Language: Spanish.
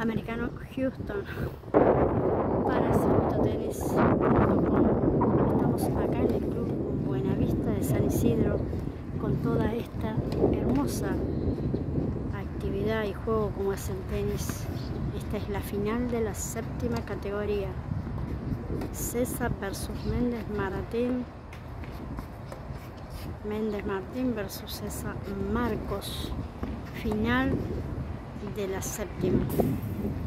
Americano Houston para CircuitoTenis.com. Estamos acá en el Club Buenavista de San Isidro con toda esta hermosa actividad y juego como es el tenis. Esta es la final de la 7ª categoría. César versus Méndez Martín. Méndez Martín versus César Marcos. Final de la 7ª.